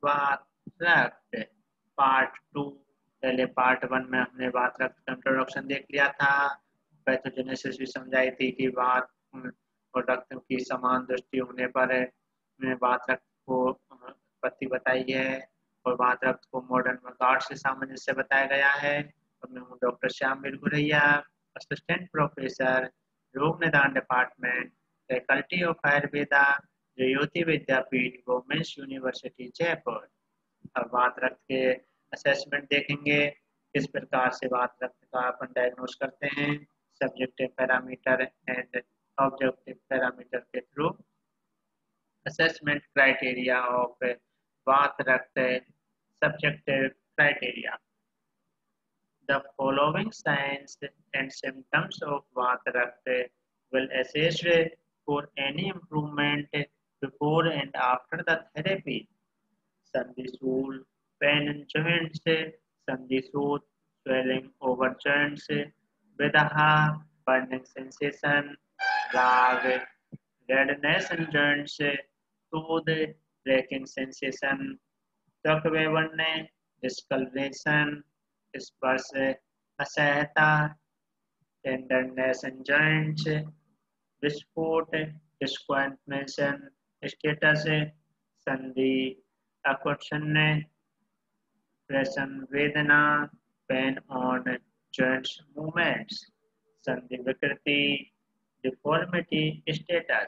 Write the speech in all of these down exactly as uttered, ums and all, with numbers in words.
बात रक्त part two. पहले पार्ट वन में हमने बात रक्त का इंट्रोडक्शन देख लिया था, पैथोजेनेसिस भी समझाई थी कि बात और रक्त की समान दृष्टि होने पर बात रक्त को उत्पत्ति बताई है और बात रक्त को मॉडर्न मेथड से सामंजस्य बताया गया है। और मैं हूँ doctor Shyam Bilguraiya, assistant professor, रोग निदान department, faculty of Ayurveda, Jyoti Vidyapeeth, women's university Jaipur. अब बात रक्त के असेसमेंट देखेंगे, किस प्रकार से बात रक्त का अपन डायग्नोस करते हैं subjective parameter and objective parameter के थ्रू। असेसमेंट क्राइटेरिया ऑफ बात रक्त subjective criteria. The following signs and symptoms of Vata Rakta will assess for any improvement before and after the therapy. Sandhi stool, pain in joints, sandhi soot, swelling over joints, vidaha, burning sensation, rag, redness in joints, tooth, breaking sensation, त्वक विवर्ण, discolouration, स्पर्श असहता, tenderness इन joints, विस्फोट, डिस्क्वांटमेशन status, संधि आकुंचन, प्रेशन वेदना, pain on joints movements, संधि विकृति, डिफॉर्मिटी स्टेटस।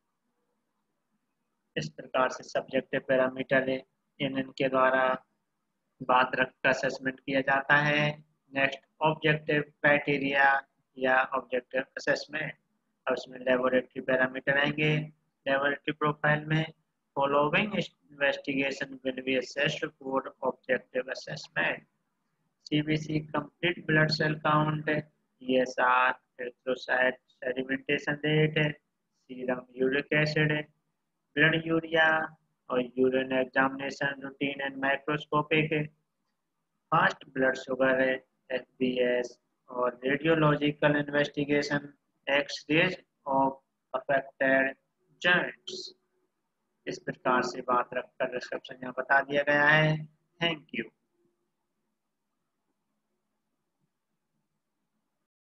इस प्रकार से सब्जेक्टिव पैरामीटर इन इनके द्वारा बात रक्त का असेसमेंट किया जाता है। नेक्स्ट ऑब्जेक्टिव क्राइटेरिया या ऑब्जेक्टिव असेसमेंट। अब इसमें लेबोरेटरी पैरामीटर आएंगे। लेबोरेटरी प्रोफाइल में following investigation will be assessed for objective assessment. CBC complete blood cell count, ESR, erythrocyte sedimentation rate, serum uric acid, blood urea और urine examination routine and microscopic, fast blood sugar, FBS और radiological investigation, x-rays of affected joints. इस प्रकार से बात रखकर description यहाँ बता दिया गया है। Thank you.